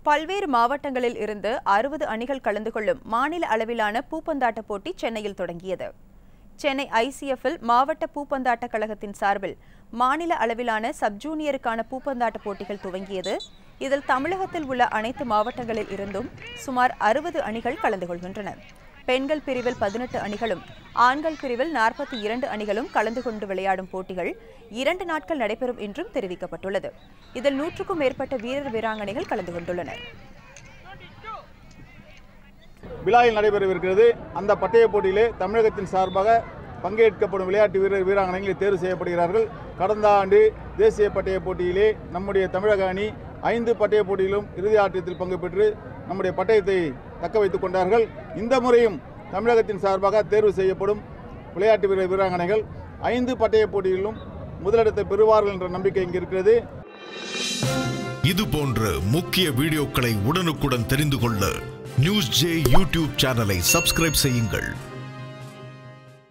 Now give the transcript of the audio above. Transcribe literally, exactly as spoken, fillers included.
பல்வேறு மாவட்டங்களில் இருந்து அறுபது அணிகள் கலந்து கொள்ளும் மாநில அளவிலான பூப்பந்தாட்ட போட்டி சென்னையில் தொடங்கியது. சென்னை ஐசிஎஃப்பில் மாவட்ட பூப்பந்தாட்ட கழகத்தின் சார்பில் மாநில அளவிலான சப் ஜூனியருக்கான பூப்பந்தாட்ட போட்டிகள் துவங்கியது. இதில் தமிழகத்தில் உள்ள அனைத்து மாவட்டங்களில் இருந்தும் சுமார் அறுபது அணிகள் கலந்து கொள்கின்றன. பெண்கள் பிரிவில் பதினெட்டு அணிகளும் ஆண்கள் பிரிவில் நாற்பத்தி இரண்டு அணிகளும் கலந்து கொண்டு விளையாடும் போட்டிகள் இரண்டு நாட்கள் நடைபெறும் என்றும் தெரிவிக்கப்பட்டுள்ளது. இதில் நூற்றுக்கும் மேற்பட்ட வீரர் வீராங்கனைகள் கலந்து கொண்டுள்ளனர். விழாவில் நடைபெறவிருக்கிறது. அந்த பட்டய போட்டியிலே தமிழகத்தின் சார்பாக பங்கேற்கப்படும் விளையாட்டு வீரர் வீராங்கனைகள் தேர்வு செய்யப்படுகிறார்கள். கடந்த ஆண்டு தேசிய பட்டய போட்டியிலே நம்முடைய தமிழக அணி ஐந்து பட்டய போட்டியிலும் இறுதி ஆட்டத்தில் பங்கு பெற்று நம்முடைய பட்டயத்தை தக்க வைத்துக் கொண்டார்கள். இந்த முறையும் தமிழகத்தின் சார்பாக தேர்வு செய்யப்படும் விளையாட்டு வீரர் வீராங்கனைகள் ஐந்து பட்டய போட்டியிலும் முதலிடத்தை பெறுவார்கள் என்ற நம்பிக்கை இங்கு இருக்கிறது. இது போன்ற முக்கிய வீடியோக்களை உடனுக்குடன் தெரிந்து கொள்ள நியூஸ் ஜே யூடியூப் சேனலை சப்ஸ்கிரைப் செய்யுங்கள்.